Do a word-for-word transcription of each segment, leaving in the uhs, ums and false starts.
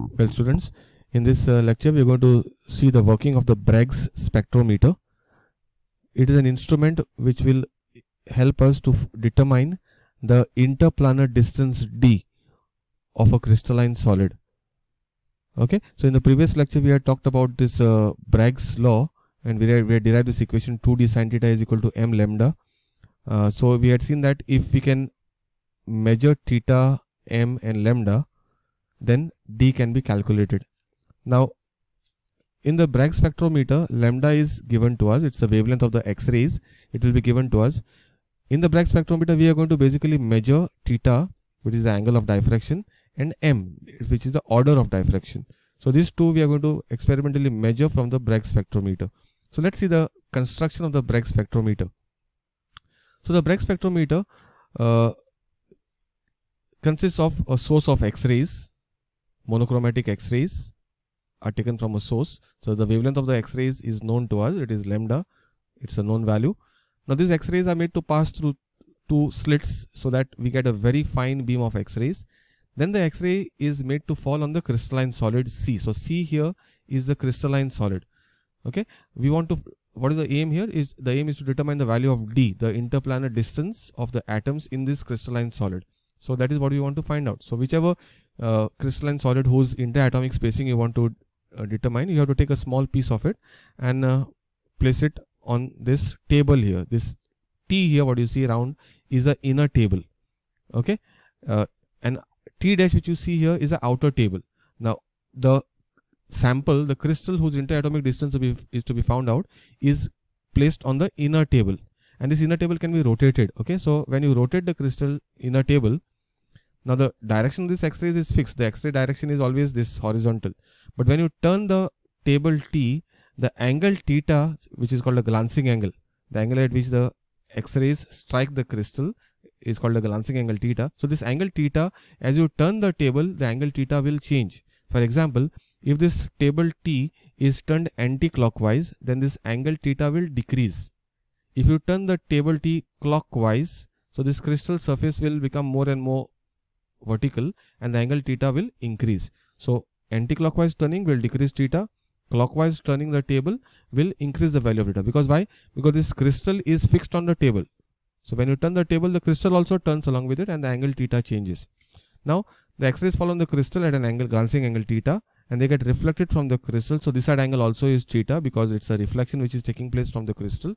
Well, students, in this uh, lecture we are going to see the working of the Bragg's spectrometer. It is an instrument which will help us to determine the interplanar distance d of a crystalline solid. Okay, so in the previous lecture we had talked about this uh, Bragg's law, and we had, we had derived this equation two d sin theta is equal to m lambda. Uh, so we had seen that if we can measure theta, m and lambda, then d can be calculated. Now in the Bragg spectrometer, lambda is given to us, it's the wavelength of the X-rays, it will be given to us. In the Bragg spectrometer we are going to basically measure theta, which is the angle of diffraction, and m, which is the order of diffraction. So these two we are going to experimentally measure from the Bragg spectrometer. So let's see the construction of the Bragg spectrometer. So the Bragg spectrometer uh, consists of a source of X-rays. Monochromatic X-rays are taken from a source. So the wavelength of the X-rays is known to us, it is lambda, it's a known value. Now these X-rays are made to pass through two slits so that we get a very fine beam of X-rays. Then the X-ray is made to fall on the crystalline solid C. So C here is the crystalline solid. Okay, we want to, what is the aim here? Is the aim is to determine the value of D, the interplanar distance of the atoms in this crystalline solid. So that is what we want to find out. So whichever uh, crystalline solid whose interatomic spacing you want to uh, determine, you have to take a small piece of it and uh, place it on this table here. This T here, what you see around, is a inner table. Okay, uh, and T dash which you see here is an outer table. Now the sample, the crystal whose interatomic distance to be, is to be found out, is placed on the inner table, and this inner table can be rotated. Okay, so when you rotate the crystal inner table, now the direction of this X-rays is fixed. The X-ray direction is always this horizontal. But when you turn the table T, the angle theta, which is called a glancing angle, the angle at which the X-rays strike the crystal, is called a glancing angle theta. So this angle theta, as you turn the table, the angle theta will change. For example, if this table T is turned anti-clockwise, then this angle theta will decrease. If you turn the table T clockwise, so this crystal surface will become more and more vertical and the angle theta will increase. So anti-clockwise turning will decrease theta, clockwise turning the table will increase the value of theta. Because why? Because this crystal is fixed on the table. So when you turn the table, the crystal also turns along with it and the angle theta changes. Now the X-rays fall on the crystal at an angle, glancing angle theta, and they get reflected from the crystal. So this side angle also is theta because it's a reflection which is taking place from the crystal.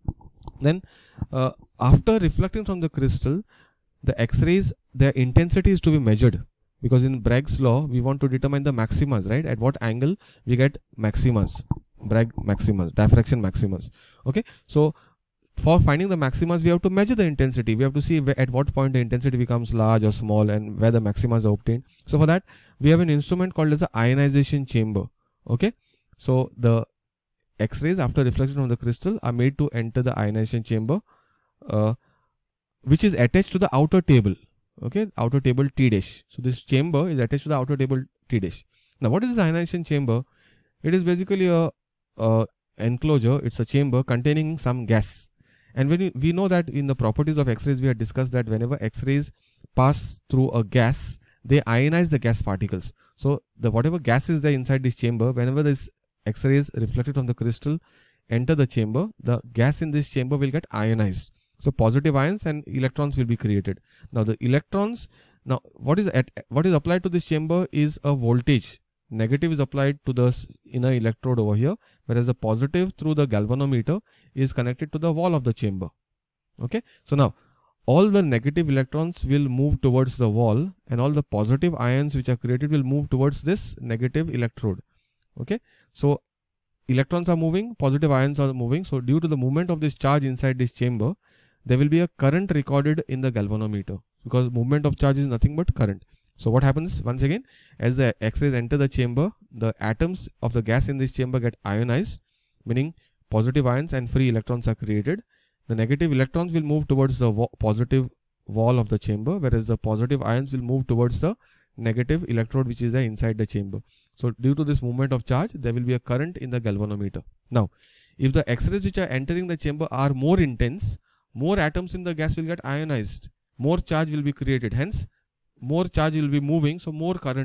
Then uh, after reflecting from the crystal, the X-rays, their intensity is to be measured, because in Bragg's law we want to determine the maximas, right? At what angle we get maximas, Bragg maximas, diffraction maximas. Okay, so for finding the maximas we have to measure the intensity. We have to see at what point the intensity becomes large or small and where the maximas are obtained. So for that we have an instrument called as the ionization chamber. Okay, so the X-rays after reflection from the crystal are made to enter the ionization chamber, uh, which is attached to the outer table. Okay, outer table T dash. So this chamber is attached to the outer table T dash. Now what is this ionization chamber? It is basically a, a enclosure. It's a chamber containing some gas. And when we, we know that in the properties of X-rays we had discussed that whenever X-rays pass through a gas, they ionize the gas particles. So the whatever gas is there inside this chamber, whenever this X-rays reflected from the crystal enter the chamber, the gas in this chamber will get ionized. So positive ions and electrons will be created. Now the electrons, now what is at, what is applied to this chamber is a voltage. Negative is applied to the inner electrode over here, whereas the positive through the galvanometer is connected to the wall of the chamber. Okay, so now all the negative electrons will move towards the wall and all the positive ions which are created will move towards this negative electrode. Okay, so electrons are moving, positive ions are moving. So due to the movement of this charge inside this chamber, there will be a current recorded in the galvanometer, because movement of charge is nothing but current. So what happens once again, as the X-rays enter the chamber, the atoms of the gas in this chamber get ionized, meaning positive ions and free electrons are created. The negative electrons will move towards the wa positive wall of the chamber, whereas the positive ions will move towards the negative electrode which is there inside the chamber. So due to this movement of charge, there will be a current in the galvanometer. Now if the X-rays which are entering the chamber are more intense, more atoms in the gas will get ionized, more charge will be created, hence more charge will be moving, so more current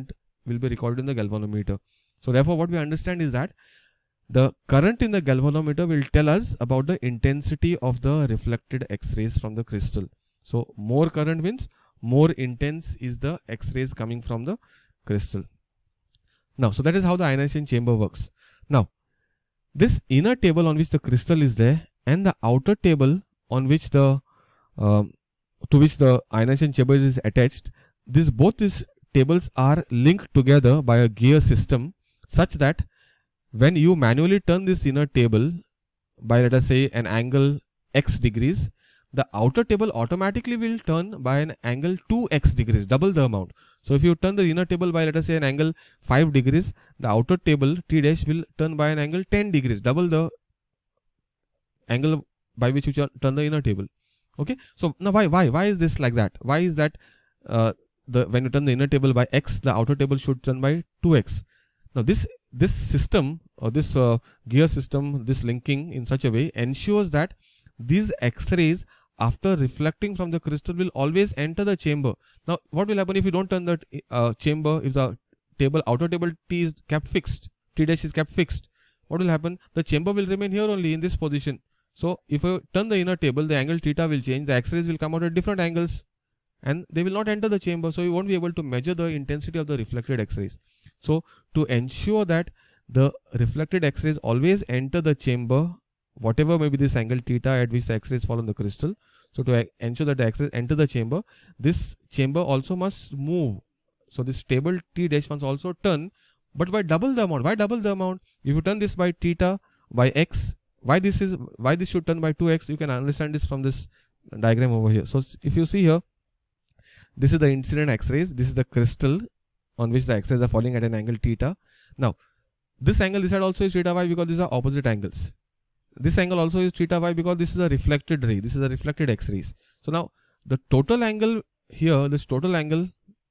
will be recorded in the galvanometer. So therefore what we understand is that the current in the galvanometer will tell us about the intensity of the reflected X-rays from the crystal. So more current means more intense is the X-rays coming from the crystal. Now, so that is how the ionization chamber works. Now, this inner table on which the crystal is there and the outer table on which the um, to which the ionization chamber is attached, this both these tables are linked together by a gear system such that when you manually turn this inner table by, let us say, an angle x degrees, the outer table automatically will turn by an angle two x degrees, double the amount. So if you turn the inner table by, let us say, an angle five degrees, the outer table T dash will turn by an angle ten degrees, double the angle by which you turn the inner table. Okay. So now why why why is this like that? Why is that uh, the when you turn the inner table by x, the outer table should turn by two x? Now this this system or this uh, gear system, this linking in such a way ensures that these X-rays after reflecting from the crystal will always enter the chamber. Now what will happen if you don't turn the uh, chamber, if the table outer table T is kept fixed, T dash is kept fixed, what will happen? The chamber will remain here only in this position. So if you turn the inner table, the angle theta will change, the X-rays will come out at different angles and they will not enter the chamber, so you won't be able to measure the intensity of the reflected X-rays. So to ensure that the reflected X-rays always enter the chamber, whatever may be this angle theta at which the X-rays fall on the crystal, so to ensure that the X-rays enter the chamber, this chamber also must move. So this table T dash must also turn, but by double the amount. Why double the amount? If you turn this by theta by x, why this is why this should turn by two x? You can understand this from this diagram over here. So if you see here, this is the incident X-rays, this is the crystal on which the X-rays are falling at an angle theta. Now this angle this side also is theta y because these are opposite angles. This angle also is theta y because this is a reflected ray, this is a reflected X-rays. So now the total angle here, this total angle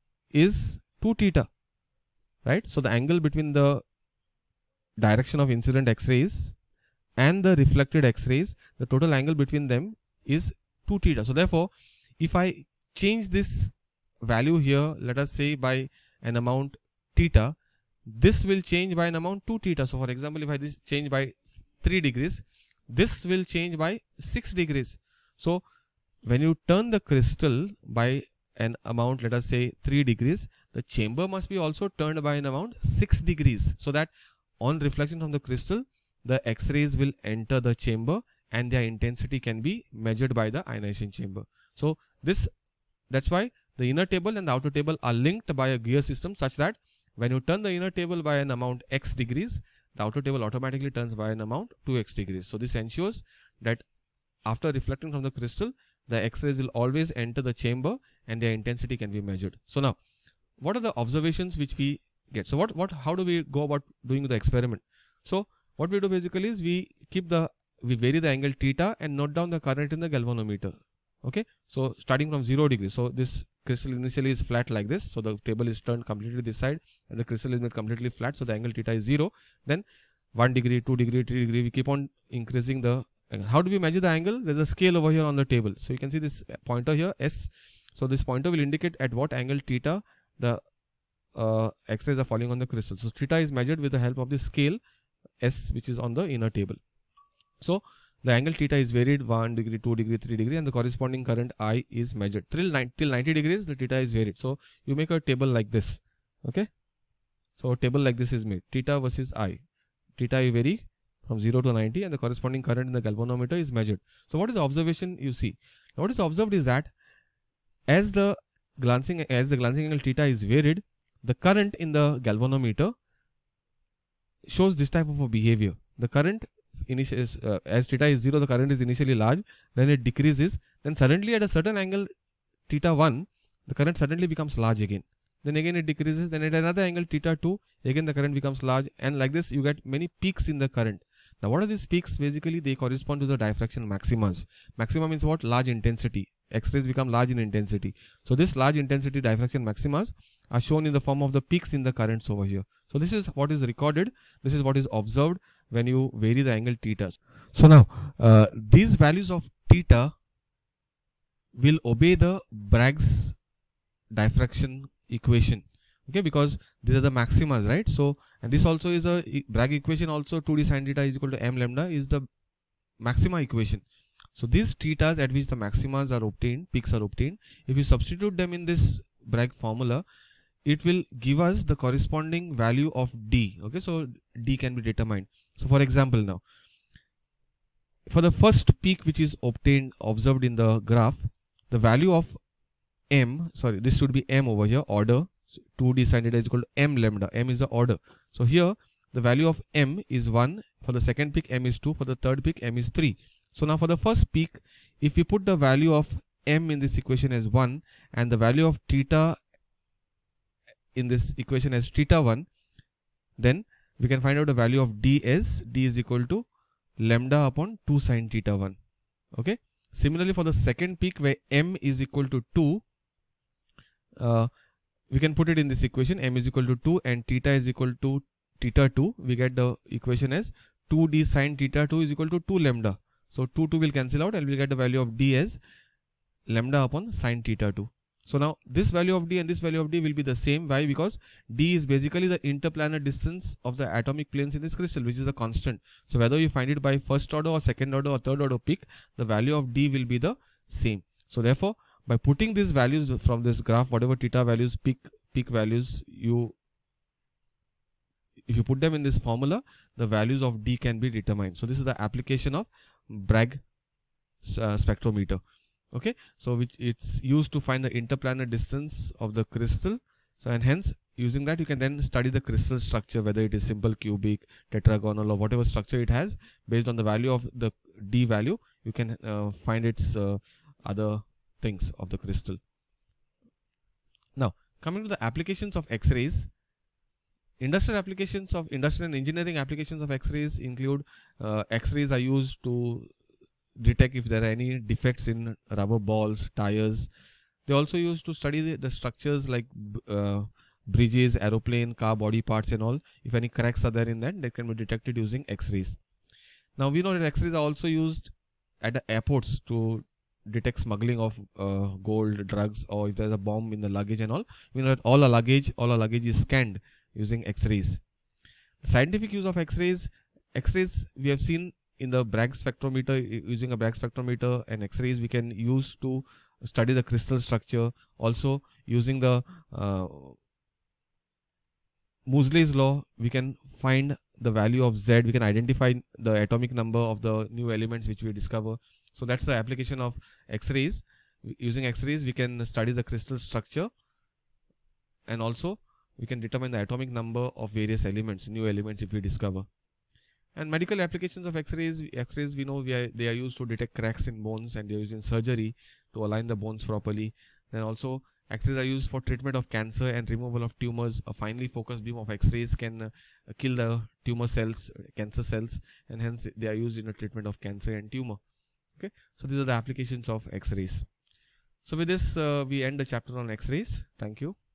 is two theta, right? So the angle between the direction of incident X-rays and the reflected X-rays, the total angle between them is two theta. So therefore, if I change this value here, let us say by an amount theta, this will change by an amount two theta. So for example, if I this change by three degrees, this will change by six degrees. So when you turn the crystal by an amount, let us say three degrees, the chamber must be also turned by an amount six degrees, so that on reflection from the crystal, the X-rays will enter the chamber and their intensity can be measured by the ionization chamber. So this, that's why the inner table and the outer table are linked by a gear system such that when you turn the inner table by an amount x degrees, the outer table automatically turns by an amount two x degrees. So this ensures that after reflecting from the crystal, the X-rays will always enter the chamber and their intensity can be measured. So now, what are the observations which we get? So what, what, how do we go about doing the experiment? So what we do basically is we keep the, we vary the angle theta and note down the current in the galvanometer. Okay. So starting from zero degrees. So this crystal initially is flat like this. So the table is turned completely this side and the crystal is made completely flat. So the angle theta is zero. Then one degree, two degree, three degree, we keep on increasing the angle. How do we measure the angle? There's a scale over here on the table. So you can see this pointer here, S. So this pointer will indicate at what angle theta the uh, X-rays are falling on the crystal. So theta is measured with the help of the scale S, which is on the inner table. So the angle theta is varied one degree, two degree, three degree, and the corresponding current I is measured. Till, till ninety degrees, the theta is varied. So you make a table like this. Okay. So a table like this is made. Theta versus I. Theta you vary from zero to ninety and the corresponding current in the galvanometer is measured. So what is the observation you see? Now what is observed is that as the glancing, as the glancing angle theta is varied, the current in the galvanometer shows this type of a behavior. The current initially is, uh, as theta is zero, the current is initially large, then it decreases, then suddenly at a certain angle theta one, the current suddenly becomes large again. Then again it decreases, then at another angle theta two, again the current becomes large, and like this you get many peaks in the current. Now what are these peaks? Basically they correspond to the diffraction maximas. Maxima means what? Large intensity. X-rays become large in intensity. So this large intensity diffraction maximas are shown in the form of the peaks in the currents over here. So this is what is recorded. This is what is observed when you vary the angle theta. So now uh, these values of theta will obey the Bragg's diffraction equation. okay, because these are the maximas, right? So, and this also is a Bragg equation also, two d sine theta is equal to m lambda is the maxima equation. So these thetas at which the maximas are obtained, peaks are obtained, if you substitute them in this Bragg formula, it will give us the corresponding value of d. Okay, so d can be determined. So for example, now for the first peak which is obtained, observed in the graph, the value of m, sorry, this should be m over here, order, so two d sine theta is equal to m lambda, m is the order. So here the value of m is one, for the second peak m is two, for the third peak m is three. So now for the first peak, if we put the value of m in this equation as one and the value of theta in this equation as theta one, then we can find out the value of d as d is equal to lambda upon two sine theta one. Okay. Similarly, for the second peak where m is equal to two, uh, we can put it in this equation, m is equal to two and theta is equal to theta two. We get the equation as two d sine theta two is equal to two lambda. So two, two will cancel out and we'll get the value of d as lambda upon sine theta two. So now this value of d and this value of d will be the same. Why? Because d is basically the interplanar distance of the atomic planes in this crystal, which is a constant. So whether you find it by first order or second order or third order peak, the value of d will be the same. So therefore, by putting these values from this graph, whatever theta values, peak peak values, you if you put them in this formula, the values of d can be determined. So this is the application of Bragg uh, spectrometer. Okay, so which it's used to find the interplanar distance of the crystal. So and hence using that you can then study the crystal structure, whether it is simple, cubic, tetragonal or whatever structure it has. Based on the value of the d value, you can uh, find its uh, other things of the crystal. Now coming to the applications of X-rays. Industrial applications of industrial and engineering applications of X-rays include uh, X-rays are used to detect if there are any defects in rubber balls, tires. They also used to study the, the structures like uh, bridges, aeroplane, car body parts and all. If any cracks are there in that, they can be detected using X-rays. Now we know that X-rays are also used at the airports to detect smuggling of uh, gold, drugs, or if there's a bomb in the luggage and all. We know that all our luggage, all our luggage is scanned using X-rays. Scientific use of X-rays. X-rays we have seen in the Bragg spectrometer. Using a Bragg spectrometer and X-rays we can use to study the crystal structure. Also using the uh, Moseley's law, we can find the value of Z. We can identify the atomic number of the new elements which we discover. So that's the application of X-rays. Using X-rays we can study the crystal structure and also we can determine the atomic number of various elements, new elements if we discover. And medical applications of X-rays, X-rays we know we are, they are used to detect cracks in bones and they are used in surgery to align the bones properly. Then also X-rays are used for treatment of cancer and removal of tumors. A finely focused beam of X-rays can uh, kill the tumor cells, cancer cells, and hence they are used in the treatment of cancer and tumor. Okay, so these are the applications of X-rays. So with this uh, we end the chapter on X-rays. Thank you.